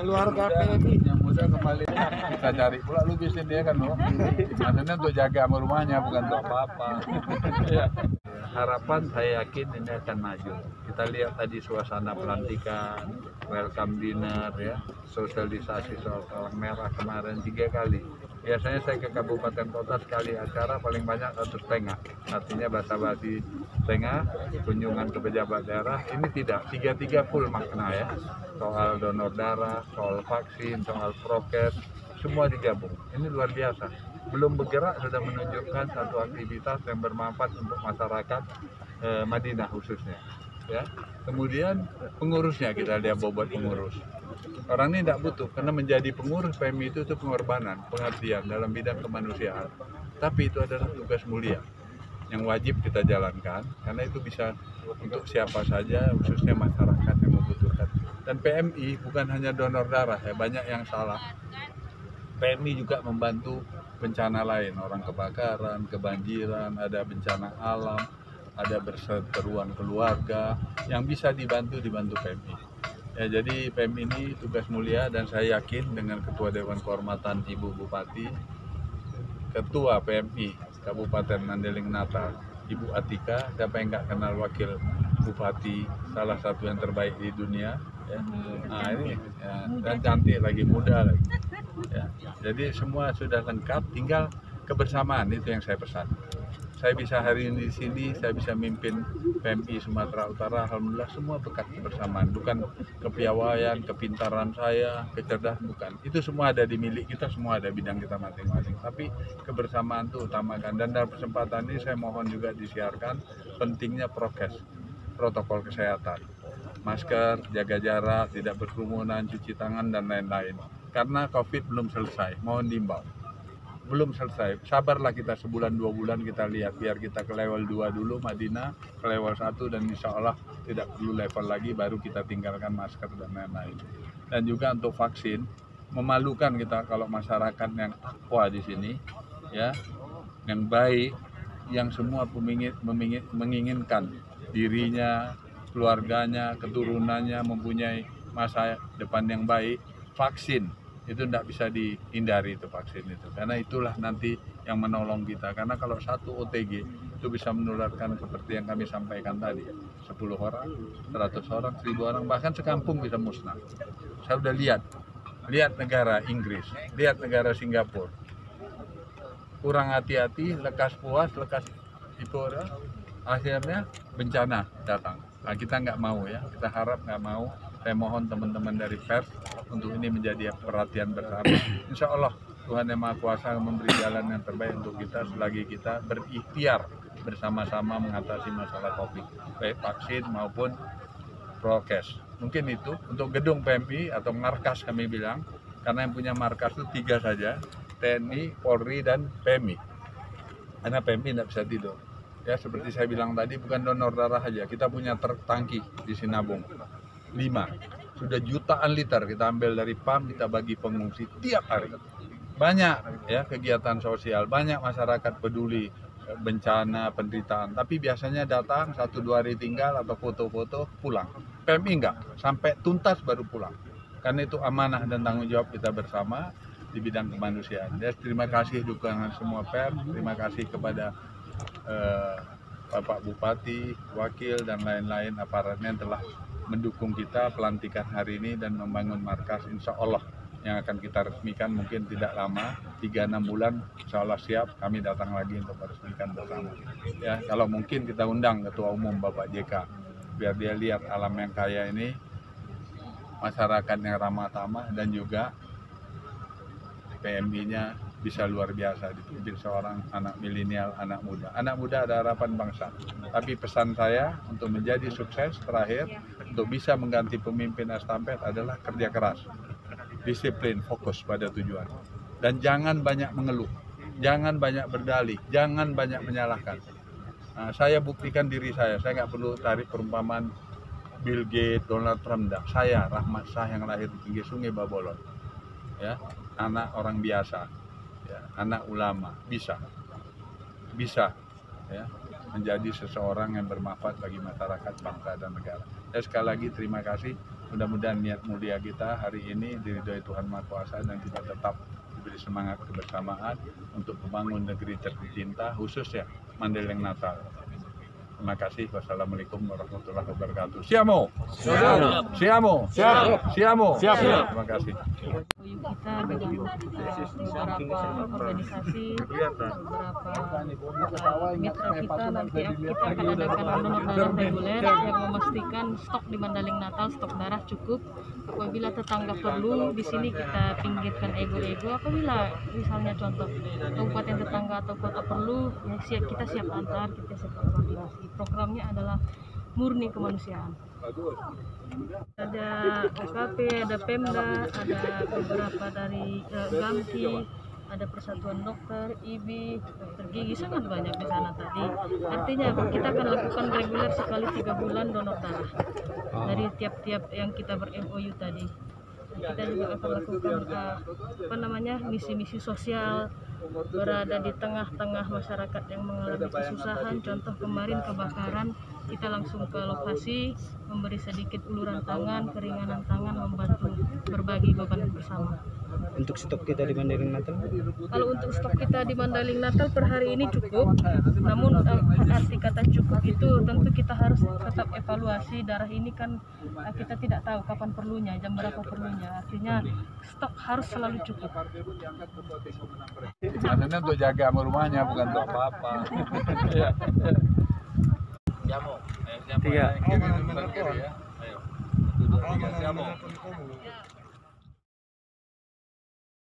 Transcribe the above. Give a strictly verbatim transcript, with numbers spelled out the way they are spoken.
keluarga P M I. Yang muda kembali kita cari pula lu bisa dia kan loh. Maksudnya untuk jaga sama rumahnya bukan untuk apa-apa. Harapan saya yakin ini akan maju. Kita lihat tadi suasana pelantikan, welcome dinner ya, sosialisasi soal Palang Merah kemarin tiga kali. Biasanya saya ke kabupaten kota sekali acara paling banyak satu setengah. Artinya basa-basi setengah, kunjungan ke pejabat daerah. Ini tidak, tiga-tiga full makna ya. Soal donor darah, soal vaksin, soal prokes, semua digabung. Ini luar biasa. Belum bergerak sudah menunjukkan satu aktivitas yang bermanfaat untuk masyarakat eh, Madinah khususnya. Ya. Kemudian pengurusnya kita lihat bobot pengurus. Orang ini tidak butuh karena menjadi pengurus P M I itu itu pengorbanan, pengabdian dalam bidang kemanusiaan. Tapi itu adalah tugas mulia yang wajib kita jalankan karena itu bisa untuk siapa saja, khususnya masyarakat yang membutuhkan. Dan P M I bukan hanya donor darah ya, banyak yang salah. P M I juga membantu bencana lain, orang kebakaran, kebanjiran, ada bencana alam, ada perseteruan keluarga yang bisa dibantu dibantu P M I. Ya, jadi P M I ini tugas mulia dan saya yakin dengan Ketua Dewan Kehormatan Ibu Bupati, Ketua P M I Kabupaten Mandeling Natal, Ibu Atika, siapa yang nggak kenal wakil Bupati salah satu yang terbaik di dunia. Ya. Nah ini ya, dan cantik lagi, muda lagi. Ya. Jadi semua sudah lengkap, tinggal kebersamaan itu yang saya pesan. Saya bisa hari ini di sini, saya bisa mimpin P M I Sumatera Utara, alhamdulillah semua berkat kebersamaan, bukan kepiawaian, kepintaran saya, kecerdasan, bukan. Itu semua ada di milik kita, semua ada bidang kita masing-masing. Tapi kebersamaan itu utamakan. Dan dalam kesempatan ini saya mohon juga disiarkan pentingnya prokes, protokol kesehatan. Masker, jaga jarak, tidak berkerumunan, cuci tangan, dan lain-lain. Karena COVID belum selesai, mohon diimbau. Belum selesai, sabarlah kita sebulan dua bulan kita lihat, biar kita ke level dua dulu Madinah, ke level satu dan insya Allah tidak perlu level lagi, baru kita tinggalkan masker dan lain-lain. Dan juga untuk vaksin, memalukan kita kalau masyarakat yang aqua di sini, ya, yang baik, yang semua pemingin, memingin, menginginkan dirinya, keluarganya, keturunannya mempunyai masa depan yang baik, vaksin itu tidak bisa dihindari itu vaksin itu, karena itulah nanti yang menolong kita. Karena kalau satu O T G itu bisa menularkan seperti yang kami sampaikan tadi, sepuluh orang, seratus orang, seribu orang, bahkan sekampung bisa musnah. Saya sudah lihat, lihat negara Inggris, lihat negara Singapura, kurang hati-hati, lekas puas, lekas itu akhirnya bencana datang. Nah, kita nggak mau ya, kita harap nggak mau. Saya mohon teman-teman dari pers untuk ini menjadi perhatian bersama. Insya Allah Tuhan Yang Maha Kuasa memberi jalan yang terbaik untuk kita selagi kita berikhtiar bersama-sama mengatasi masalah COVID, baik vaksin maupun prokes. Mungkin itu untuk gedung P M I atau markas kami bilang, karena yang punya markas itu tiga saja, T N I, Polri, dan P M I. Karena P M I tidak bisa tidur. Ya seperti saya bilang tadi, bukan donor darah saja, kita punya truk tangki di Sinabung, lima. Sudah jutaan liter kita ambil dari P A M, kita bagi pengungsi tiap hari. Banyak ya kegiatan sosial, banyak masyarakat peduli bencana, penderitaan. Tapi biasanya datang satu dua hari tinggal atau foto-foto pulang. P M I enggak, sampai tuntas baru pulang. Karena itu amanah dan tanggung jawab kita bersama di bidang kemanusiaan. Ya, terima kasih dukungan semua pers, terima kasih kepada eh, Bapak Bupati, Wakil, dan lain-lain aparatnya yang telah mendukung kita pelantikan hari ini dan membangun markas. Insya Allah yang akan kita resmikan mungkin tidak lama, tiga enam bulan insya Allah siap, kami datang lagi untuk meresmikan bersama. Ya, kalau mungkin kita undang Ketua Umum Bapak J K, biar dia lihat alam yang kaya ini, masyarakat yang ramah tamah, dan juga P M I-nya bisa luar biasa dipimpin seorang anak milenial, anak muda. Anak muda ada harapan bangsa. Tapi pesan saya untuk menjadi sukses terakhir, untuk bisa mengganti pemimpin estafet adalah kerja keras, disiplin, fokus pada tujuan. Dan jangan banyak mengeluh, jangan banyak berdalih, jangan banyak menyalahkan. Nah, saya buktikan diri saya, saya nggak perlu tarik perumpamaan Bill Gates, Donald Trump, enggak. Saya, Rahmat Shah yang lahir di pinggir sungai Babolon. Ya, anak orang biasa, ya, anak ulama, bisa, bisa ya, menjadi seseorang yang bermanfaat bagi masyarakat, bangsa, dan negara. Ya, sekali lagi terima kasih mudah-mudahan niat mulia kita hari ini diridhoi Tuhan Maha Kuasa dan kita tetap diberi semangat kebersamaan untuk membangun negeri tercinta, khususnya Mandailing Natal. Terima kasih. Wassalamualaikum warahmatullahi wabarakatuh. Siamo. Siap. Siamo. Siap. Siamo. Siap. Terima kasih. Kita dengan uh, beberapa organisasi, beberapa uh, mitra kita nanti kita akan adakan donor darah reguler yang memastikan stok di Mandailing Natal, stok darah cukup. Apabila tetangga perlu, di sini kita pinggirkan ego-ego. Apabila misalnya contoh kabupaten tetangga atau kota perlu, ya siap, kita siap antar, kita siap koordinasi. Programnya adalah murni kemanusiaan. Ada O K P, ada Pemda, ada beberapa dari uh, Gamki, ada Persatuan Dokter, I B I, Dokter Gigi, sangat banyak di sana tadi. Artinya kita akan lakukan reguler sekali tiga bulan donor darah dari tiap-tiap yang kita ber-M O U tadi. Kita juga akan lakukan uh, apa namanya misi-misi sosial, berada di tengah-tengah masyarakat yang mengalami kesusahan. Contoh kemarin kebakaran, kita langsung ke lokasi, memberi sedikit uluran tangan, keringanan tangan, membantu berbagi beban bersama. Untuk stok kita di Mandailing Natal? Kalau untuk stok kita di Mandailing Natal per hari ini cukup, namun uh, arti kata cukup itu tentu kita harus tetap evaluasi. Darah ini kan uh, kita tidak tahu kapan perlunya, jam berapa perlunya. Artinya stok harus selalu cukup. Maksudnya untuk jaga sama rumahnya, bukan untuk apa-apa. Siamo. Ayo, siamo. Tiga. Kiri, kiri ya. Ayo. Satu, dua, tiga. Siamo.